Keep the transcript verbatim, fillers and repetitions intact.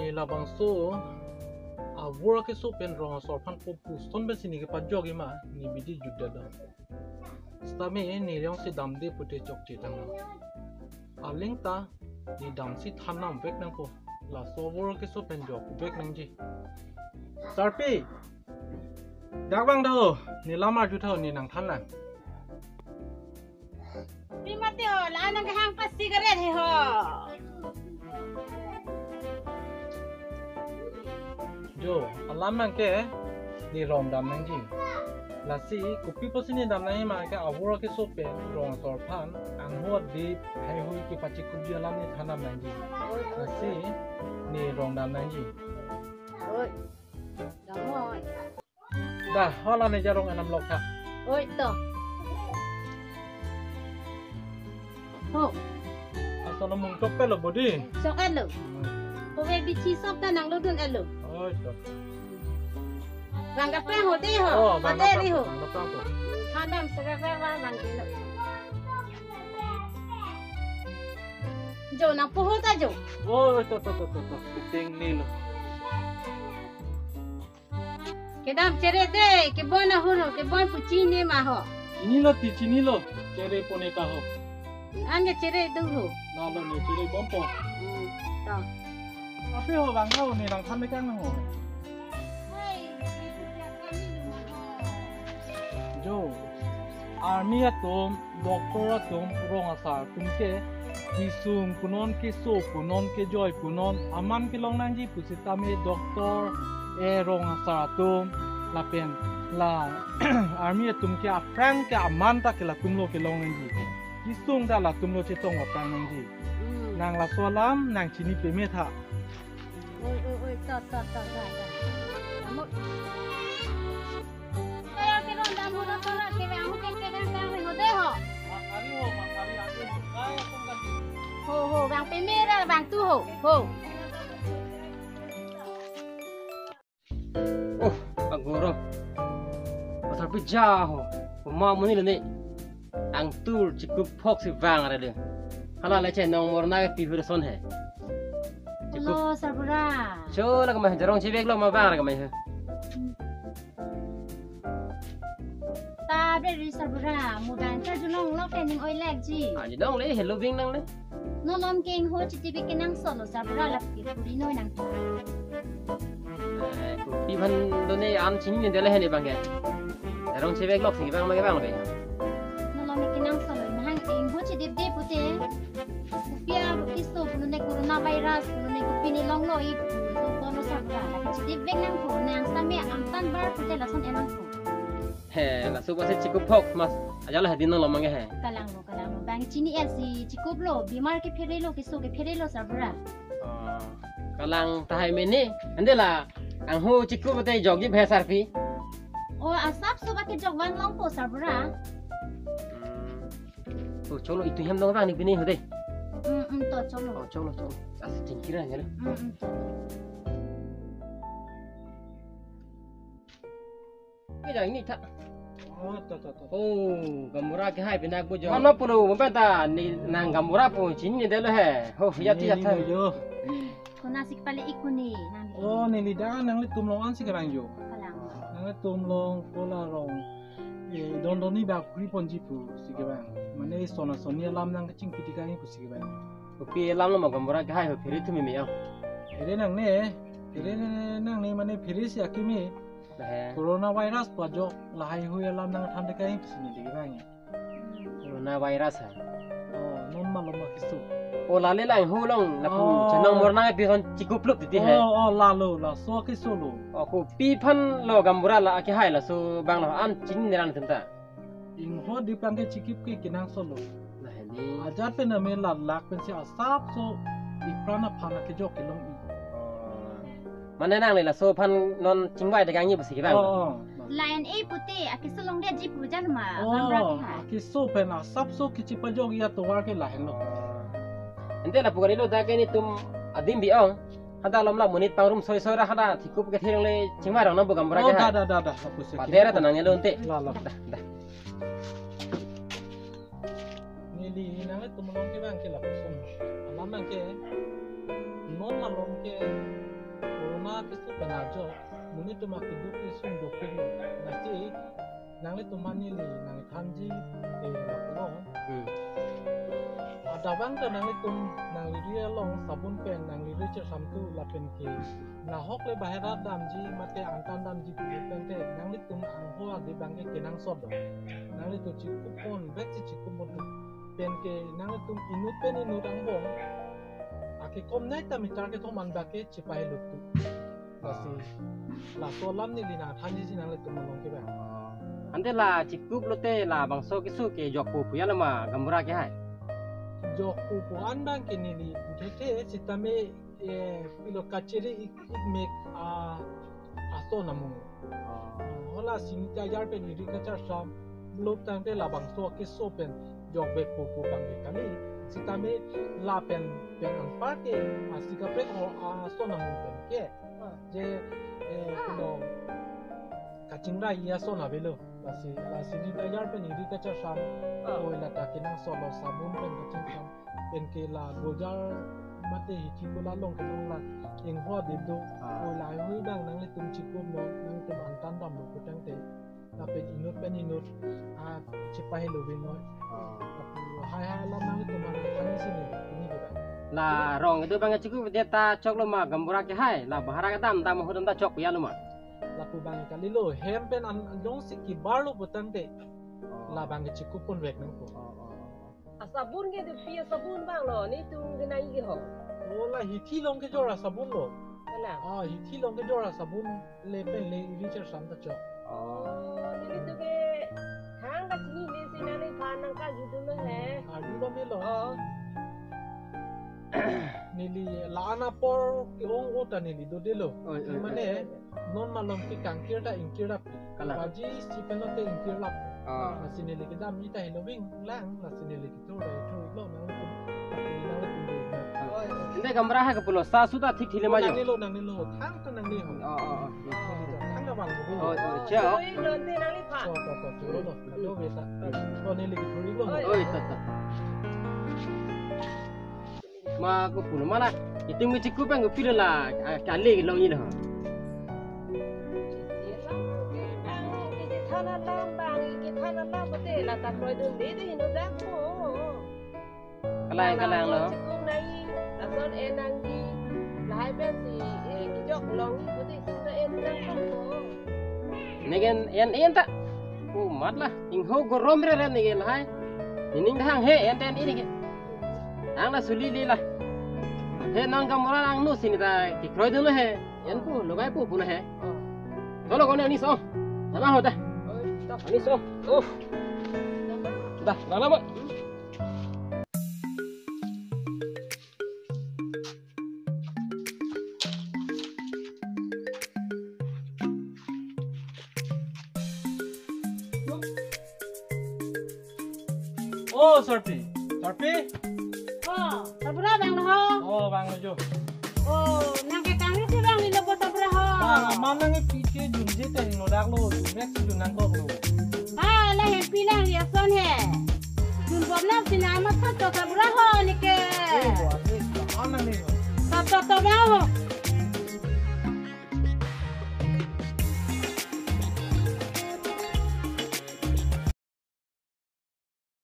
labang so a work so pen rong so pan ko puston be sini ke pajogi ma ni bidi judda da stame ni ryong si dam de pute chok chi tang a ling ta ni dam si thanam vek nang ko la so work so pen jok vek nang ji sarpi dak bang do ni lama ju thau ni nang than la pi mate ho la nang hang pas cigarette he ho jo alam mang ke ni rom dam nang ji la si kupi posini dam nang ma ke awro ke so pen rong sor phan ang ho di hai hui ke pachi kubi alam ni thanam nang ji la si ni rong dam nang ji oi dam oi da hola ni jarong anam lok tha oi to ho asal mung topel lo bodi sok alo ko ve bi chi sop ta nang lo dun alo oi to Bang kape ho de ho. oh bang Hotel di ho. bang bang to Thanam segera wa bang kilo. Jo na poho ta jo. oi to to to to to ting ni lo Kedam cere de ke bona huro ke bon puchi ne ma ho. ini lo ti chini lo cere poneta ho Anga cere du ho. na lo ni cere bompo To. ape ho bang ho ni nang than me kang ho jo army atom doctor atom rong asar tumke kisung kunon ke so kunon ke joy kunon aman ke long nang ji pusita me doctor e rong asar atom la pen la army atom ke aprang ke aman ta ke la tumlo ke long nang ji kisung da la tumlo che tong aprang nang ji nang la solam nang chini pe me tha Oi oi oi to to to da da. Amo. Kaya ke ron da mo to ra ke amu ke ke dan kang ho de ho. makari ho makari age kaya tong kan Ho ho bang pe me ra bang tu ho. Ho. Oh, agoro. Pasal pijaho. Puma muni le ni. Ang tur cukup phok si vang ada de. Hala le che nong morna ke pi son he. Cukup. Lo sabura. Cho la ka mah jarong chibek lo ma vang ka mah. Ta bre ri sabura mudan ta junong lo ke ning oi lek ji. Ah, ji dong le hello bing nang le. No lom keng ho chi ti ke nang solo sabura la ki puri noi nang. Eh, ku pi phan do ne am chin ni de le he ni bang ke. Jarong chibek lo si vang ma ke vang le. No lom ke nang solo mahang eng ho chi dip dip pute. Pia ki so puno ne corona virus puno ne ku pini long lo i so kono sabura la ki chi dip bek nang ko nang same am tan bar pute la son enang ko. He, la su se cukup phok mas. Aja la din lo ma ke he. Kalang lo kalang lo bang chini el si chikup lo bimar ke phere lo ki so ke phere lo sabura. Ah, kalang tahai meni. Ande la ang hu cukup te jogi bhe sarfi. O asap so ba ke jog wan long po sabura. Oh, cholo itu hem dong bang ni bini hode. Mm mm to cholo. Oh, cholo cholo. As tingkira ya le. Mm mm to. Ke jang ni ta. oh to to to Oh, gamura ke hai bina bu jo. Ano pulu mbata ni nang gamura pu chini ni de le he. Ho ya ti ya ta. yo Ko nasik pale ikuni nang. oh ni lidah nang li tumlong an si ke bang yo Kalang. nang li tumlong pola rong e don don ni ba kri ponji pu si ke bang mane sona sonia lam nang ching piti ka ni pu si ke bang Ko pi lam lo ma gamura ke hai ho phiri tu mi mi ya. ere nang ne ere nang ne mane phiri si akimi Le. corona virus pa jo lahai hui lam nang tham de ka ni pu si ni de ke bang Corona virus ha. oh non ma lo ma kisu Oh, la le lang hu long la pu chenong morna ke pi kon cukup lup ti he. oh oh la lo la so ke so lo Oh, ko pi phan lo gamura la ke hai la su bang la am chini ni ran ta. ing ho di pang ke chikip ke kinang so lo La ni. ajar pe na me la lak pen si asap so di prana phana ke jok ke long i Mana nang le la so phan non chingwai de gang ni basi ke bang. oh Lion A putih akisulong dia jeep hujan ma. Gamra oh ki hai. ki so pe na sap so ki chipa jok ya to war ke la hen lo Ente la pugari lo ta ke ni tum adim bi ong. Hada lom la munit pangrum soi soi ra hada thikup ke thirang le chingwai rong na bu gamra oh ke da hai. da da da aku se Padera tanang ni lo ente. la la Dah dah. ni li nang le tum long ke bang ke la ko som alam bang ke non la long ke kisu penajo muni tu mak hidup kisung dokter lo nasi nang le tuman ni li nang kanji eh laplo ada bang tu nang le tum nang li dia long sabun pen nang li dia samtu lapen ke nah hok le bahera dam ji mate antan dam ji pen te nang le tum ang hoa di bang ke kenang sod nang le tu cikupon pon bek cikupon pen ke nang le tum inut pen inut ang bong aki kom nai ta mitar ke thoman ba ke chipai lu tu basi la solam ni lina thanji ji nang le tum long ke ba ante la cikup lote la bangso kisu ke jok pu pu ya lama gamura ke hai jok pu pu an bang ke ni li thete sitame e pilo kachere ik mek a aso namu hola sinita yar pe ni rikacha sam lok tang te la bangso ke so pen jok be pu pu bang ke kali sitame la pen pen an parte asika pe ho aso namu pen ke je e pilo kachingra ya so na belo basi la sinita yar pe ni rikacha sam oi la ta kinang solo sabun pen kachin sam pen ke la gojar mate hichi bola long ke long la eng ho de do oi la hui bang nang le tum chikum no nang tum antan dam lo kutang te la pe inut pen inut a chipai lo be no hai hai la nang le tum an ani sini ini ba la rong itu bang cikup dia ta chok lama gamura ke hai la bahara ke dam dam hodam ta chok ya lama la pu bang ka lilo hem pen an long sikki bar lo kutang te la bang ke chikum pon wek nang ko sabun ke tu pia sabun bang lo ni tu kena igi ho ola hithi long ke jora sabun lo ala ah hithi long ke jora sabun le pen le richer sam ta cho oh ni tu ke hang ka sini ni sina ni phanang ka ju tu lo he adu lo me lo oh nili la ana por ke ong ota nili do de lo mane non malom ke kangkir da inkir da baji si penote inkir la la sinili ke dam ni ta helo wing lang la sinili ke to da to lo nang tu nang tu inde gamura ha ke pulo sa suda thik thile ma jo nang ni lo nang ni lo thang ta nang ni ho oh oh thang da bang ko oh oh cha oh oi non te nang ni pha to to to to lo na do be ta to nili ke thuri lo oi ta ta ma ko pulo mana itu mi cikup bang ko pila la kali ke long ni ha thana lam bang ke thana lam bote la ta proi dun de de no da ko kalai kalai lo ku nai la son enang di lai ben si ki jok long ni bote ku da en da ko negen en en ta ku mat lah ing ho go romre re negen hai ning hang he en ten ini ke ang la suli li lah he nang gamura ang no sini ta ki kroi dun he en pu lo bai pu pu na he tolo ko ni so sama ho ta ini so, oh, dah, dah lama. oh sorpi sorpi oh sabra bang lo ho oh bang jo oh nang ke kang ni tu bang ni lo sabra ho bang mana ngi piche junje te no dak lo mek tu nang ko lo ah la he pilang ya son he jun bom na sina ma ta to sabra ho ni ke oh wa ni ana ni ta ta ta ba ho